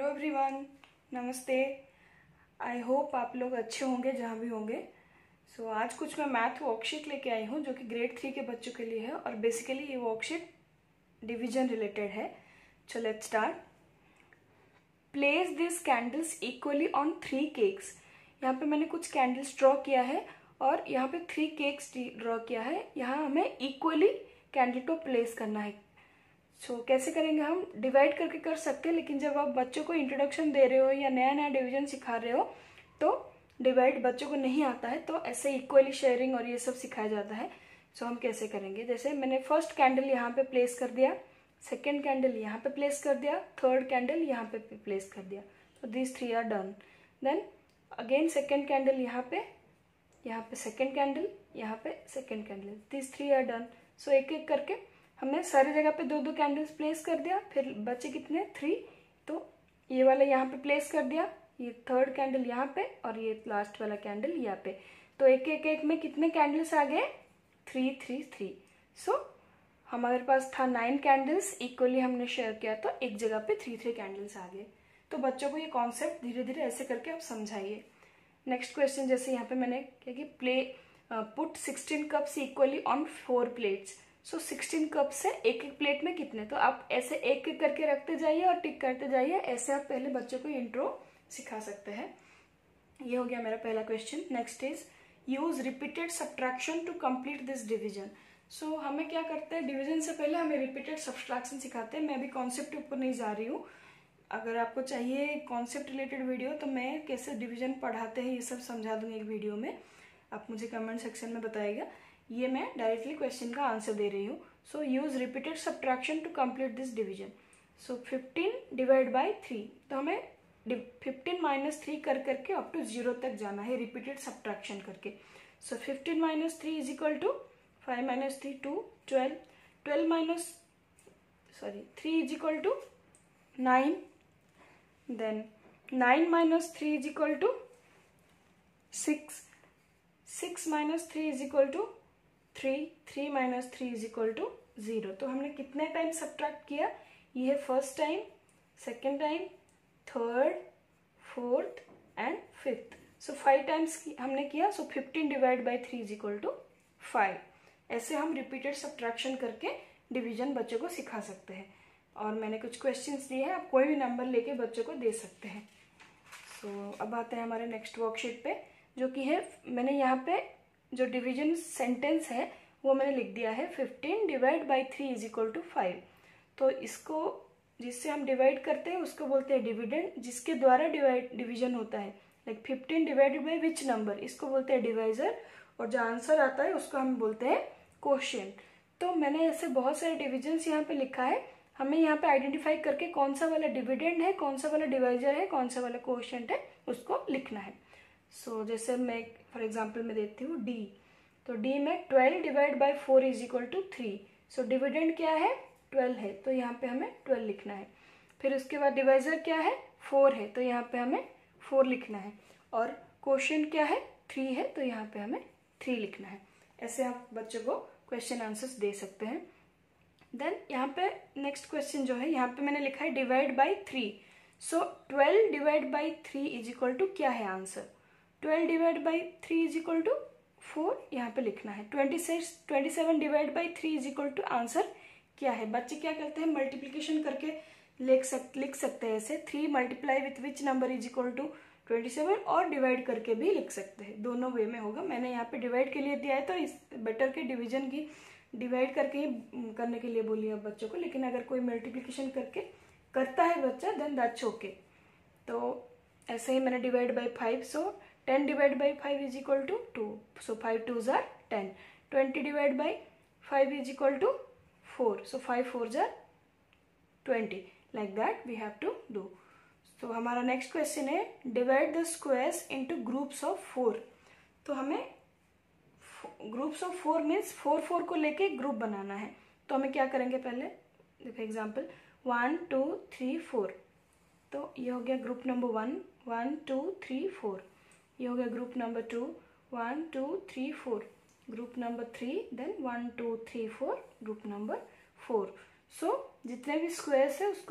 Hello everyone, नमस्ते। I hope आप लोग अच्छे होंगे जहाँ भी होंगे। सो आज कुछ मैं मैथ वर्कशीट लेके आई हूँ जो कि ग्रेड 3 के बच्चों के लिए है और बेसिकली ये वर्कशीट डिवीजन रिलेटेड है। So let's start. Place this candles equally on 3 cakes. यहाँ पे मैंने कुछ कैंडल्स ड्रॉ किया है और यहाँ पे 3 केक्स ड्रॉ किया है। यहाँ हमें इक्वली कैंडल को प्लेस करना है। कैसे करेंगे? हम डिवाइड करके कर सकते हैं, लेकिन जब आप बच्चों को इंट्रोडक्शन दे रहे हो या नया नया डिवीजन सिखा रहे हो तो डिवाइड बच्चों को नहीं आता है, तो ऐसे इक्वली शेयरिंग और ये सब सिखाया जाता है। हम कैसे करेंगे? जैसे मैंने फर्स्ट कैंडल यहाँ पे प्लेस कर दिया, सेकेंड कैंडल यहाँ पे प्लेस कर दिया, थर्ड कैंडल यहाँ पे प्लेस कर दिया। तो this 3 are done. Then again second candle यहाँ पे सेकेंड कैंडल, यहाँ पे second candle, this 3 are done. एक एक करके हमने सारी जगह पे 2-2 कैंडल्स प्लेस कर दिया। फिर बचे कितने? 3। तो ये वाला यहाँ पे प्लेस कर दिया, ये थर्ड कैंडल यहाँ पे और ये लास्ट वाला कैंडल यहाँ पे। तो एक एक एक में कितने कैंडल्स आ गए? 3 3 3। हमारे पास था 9 कैंडल्स, इक्वली हमने शेयर किया तो एक जगह पे 3 3 कैंडल्स आ गए। तो बच्चों को ये कॉन्सेप्ट धीरे धीरे ऐसे करके आप समझाइए। नेक्स्ट क्वेश्चन, जैसे यहाँ पे मैंने क्या कि put 16 cups equally on 4 plates. 16 cup से एक एक प्लेट में कितने? तो आप ऐसे एक एक करके रखते जाइए और टिक करते जाइए। ऐसे आप पहले बच्चों को इंट्रो सिखा सकते हैं। ये हो गया मेरा पहला question. Next is use repeated subtraction to complete this division. हमें क्या करते हैं, डिवीजन से पहले हमें रिपीटेड सब्ट्रैक्शन सिखाते हैं। मैं अभी कॉन्सेप्ट के ऊपर नहीं जा रही हूँ। अगर आपको चाहिए कॉन्सेप्ट रिलेटेड वीडियो तो मैं कैसे डिवीजन पढ़ाते हैं ये सब समझा दूंगी एक वीडियो में। आप मुझे कमेंट सेक्शन में बताइएगा। ये मैं डायरेक्टली क्वेश्चन का आंसर दे रही हूँ। Use repeated subtraction to complete this division. 15 divide by 3। तो हमें 15 माइनस 3 कर करके अप टू 0 तक जाना है रिपीटेड सब्ट्रैक्शन करके। 15 minus 3 is equal to 5 minus 3 2 12 12 minus 3 is equal to 9। Then 9 minus 3 is equal to 6 6 minus 3 is equal to 3 3 minus 3 is equal to 0। तो हमने कितने टाइम सब्ट्रैक्ट किया? ये है first time, second time, third, fourth and fifth. 5 times हमने किया। 15 divide by 3 is equal to 5। ऐसे हम रिपीटेड सब्ट्रैक्शन करके डिवीजन बच्चों को सिखा सकते हैं। और मैंने कुछ क्वेश्चंस दिए हैं, आप कोई भी नंबर लेके बच्चों को दे सकते हैं। अब आते हैं हमारे नेक्स्ट वर्कशीट पे, जो कि है मैंने यहाँ पे जो डिवीजन सेंटेंस है वो मैंने लिख दिया है 15 divide by 3 is equal to 5। तो इसको जिससे हम डिवाइड करते हैं उसको बोलते हैं डिविडेंड, जिसके द्वारा डिवीजन होता है। Like 15 divided by which number, इसको बोलते हैं डिवाइजर। और जो आंसर आता है उसको हम बोलते हैं क्वोशिएंट। तो मैंने ऐसे बहुत सारे डिविजन्स यहाँ पे लिखा है। हमें यहाँ पे आइडेंटिफाई करके कौन सा वाला डिविडेंड है, कौन सा वाला डिवाइजर है, कौन सा वाला क्वोशिएंट है, उसको लिखना है। जैसे मैं फॉर एग्जाम्पल में देती हूँ डी। तो डी में 12 divide by 4 is equal to 3। Dividend क्या है? 12 है, तो यहाँ पे हमें 12 लिखना है। फिर उसके बाद डिवाइजर क्या है? 4 है, तो यहाँ पे हमें 4 लिखना है। और क्वोशिएंट क्या है? 3 है, तो यहाँ पे हमें 3 लिखना है। ऐसे आप बच्चों को क्वेश्चन आंसर्स दे सकते हैं। देन यहाँ पे नेक्स्ट क्वेश्चन जो है, यहाँ पे मैंने लिखा है divide by 3। 12 divide by 3 is equal to क्या है answer? 12 divide by 3 is equal to 4, यहाँ पे लिखना है। 27 divide by 3 is equal to answer क्या है? बच्चे क्या करते हैं, मल्टीप्लीकेशन करके लिख सकते हैं ऐसे 3 multiply with which number is equal to 27, और डिवाइड करके भी लिख सकते हैं। दोनों वे में होगा। मैंने यहाँ पे डिवाइड के लिए दिया है, तो इस बेटर के डिवीजन की डिवाइड करके ही करने के लिए बोलिए बच्चों को। लेकिन अगर कोई मल्टीप्लीकेशन करके करता है बच्चा, देन दैट्स ओके। तो ऐसे ही मैंने divide by 5। 10 divide by 5 is equal to 2। 5 2s are 10। 20 divide by 5 is equal to 4। 5 4s are 20। Like that we have to do. हमारा नेक्स्ट क्वेश्चन है divide the squares into groups of 4। तो हमें groups of 4 means 4 4 को लेके group बनाना है। तो हमें क्या करेंगे, पहले देखो एग्जाम्पल 1 2 3 4। तो ये हो गया ग्रुप नंबर 1, 1 2 3 4। ये हो गया group number 2, 1 2 3 4। Group number 3, then 1 2 3 4 group number 4। जितने भी स्क्वायर्स है उसको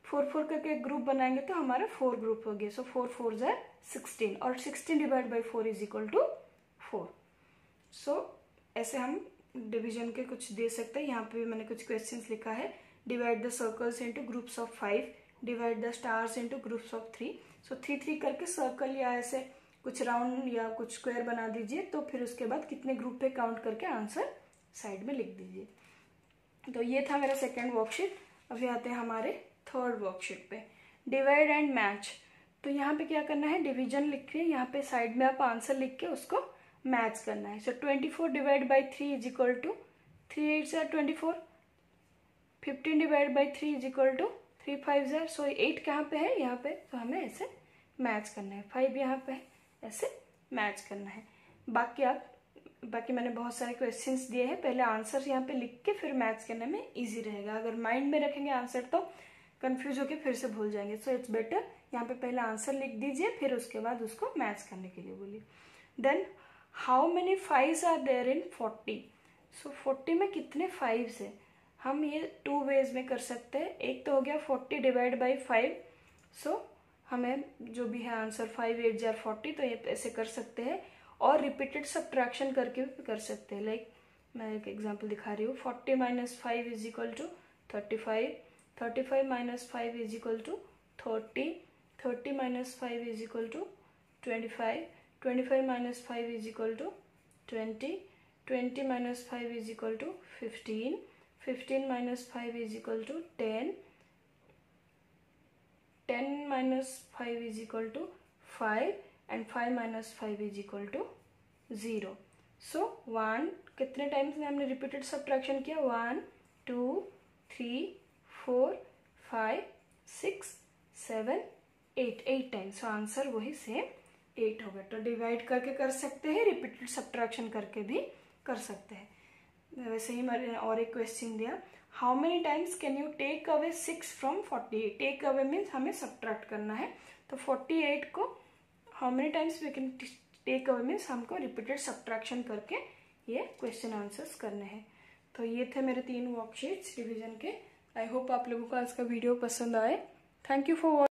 4 4 करके एक ग्रुप बनाएंगे तो हमारा 4 ग्रुप हो गया। सो 4 4 ज़ा 16 और 16 divide by 4 is equal to 4। So ऐसे हम डिवीजन के कुछ दे सकते हैं। यहाँ पे भी मैंने कुछ क्वेश्चंस लिखा है। Divide the circles into groups of 5, divide the stars into groups of 3। So 3 3 करके सर्कल या ऐसे कुछ राउंड या कुछ स्क्वायर बना दीजिए, तो फिर उसके बाद कितने ग्रुप पे काउंट करके आंसर साइड में लिख दीजिए। तो ये था मेरा सेकेंड वर्कशीट। अभी आते हैं हमारे थर्ड वर्कशीट पे, डिवाइड एंड मैच। तो यहाँ पे क्या करना है, डिवीजन लिख के यहाँ पे साइड में आप आंसर लिख के उसको मैच करना है। So 24 divide by 3 is equal to 3 8 ज़ा 24, 15 divide by 3 is equal to 3 5 ज़ा। सो 8 कहाँ पे है, यहाँ पे, तो हमें ऐसे मैच करना है। 5 यहाँ पे है, ऐसे मैच करना है। बाकी मैंने बहुत सारे क्वेश्चंस दिए हैं, पहले आंसर यहाँ पे लिख के फिर मैच करने में इजी रहेगा। अगर माइंड में रखेंगे आंसर तो कंफ्यूज होके फिर से भूल जाएंगे। सो इट्स बेटर यहाँ पे पहले आंसर लिख दीजिए, फिर उसके बाद उसको मैच करने के लिए बोलिए। Then how many 5s are there in 40। So 40 में कितने 5s है, हम ये 2 वेज में कर सकते हैं। एक तो हो गया 40 डिवाइड बाई 5। सो हमें जो भी है आंसर 5 8 जार 40, तो ये ऐसे कर सकते हैं। और रिपीटेड सब्ट्रैक्शन करके भी कर सकते हैं। लाइक मैं एक एग्जांपल दिखा रही हूँ। 40 minus 5 is equal to 35, 35 minus 5 is equal to 30, 30 minus 5 is equal to 25, 25 minus 5 is equal to 20, 20 minus 5 is equal to 15, 15 minus 5 is equal to 10, 10 minus 5 is equal to 5 and 5 minus 5 is equal to 0। So 1 कितने times में हमने repeated subtraction किया, 1 2 3 4 5 6 7 8, 8 times. So answer वही same 8 हो गया। तो divide करके कर सकते हैं, रिपीटेड सब्ट्रैक्शन करके भी कर सकते हैं। वैसे ही मैंने और एक क्वेश्चन दिया, how many times can you take away 6 from 48। Take away means हमें सब्ट्रैक्ट करना है। तो 48 को how many times we can take away means हमको रिपीटेड सब्ट्रैक्शन करके ये क्वेश्चन आंसर्स करने हैं। तो ये थे मेरे 3 वर्कशीट्स रिवीजन के। आई होप आप लोगों को आज का वीडियो पसंद आए। Thank you for